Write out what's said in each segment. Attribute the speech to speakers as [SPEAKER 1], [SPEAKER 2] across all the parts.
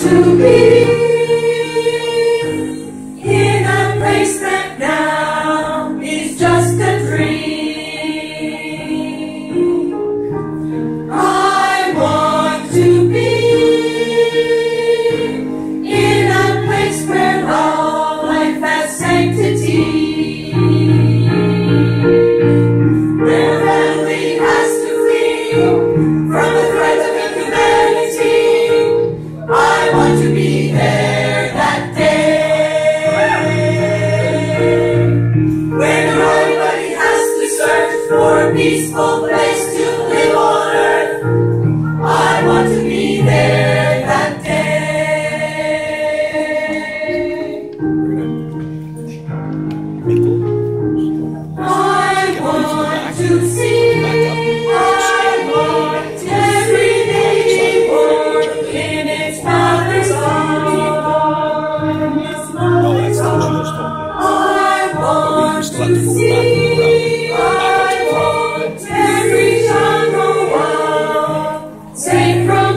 [SPEAKER 1] to be in a place that now is just a dream. I want to be in a place where all life has sanctity, where family has to flee from the threat of inhumanity. I want to be there that day, when nobody has to search for a peaceful place to live on earth. I want to be there that day. I want to see, I want every neighbor in its mother's arms. I want to see, I want every genre world safe from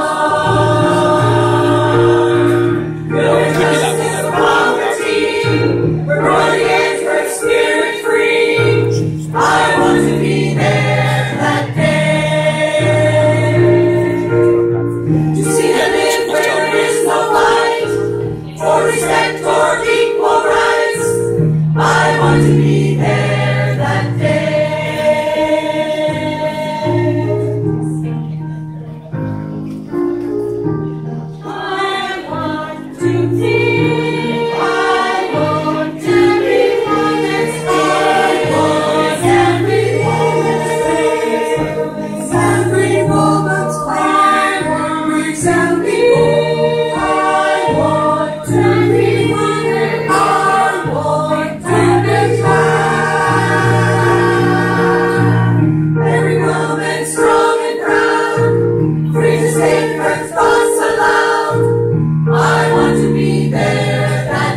[SPEAKER 1] harm. No justice or poverty, where body and where spirit free. I want to be there that day, to see them live where there is no fight, for respect, for equal rights. I want to be there that day. I want to be, I want everyone that's every woman's plan, brings every I want everyone that I want every time. Every woman strong and proud, free to say her thoughts aloud. I want to be there that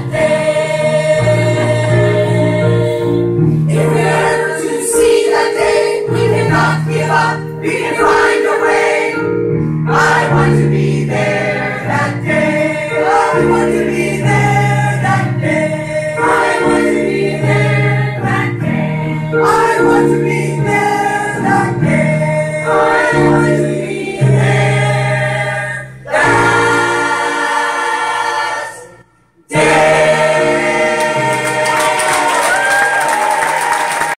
[SPEAKER 1] day. If we're ever to see that day, we cannot give up, we can find a way. I want to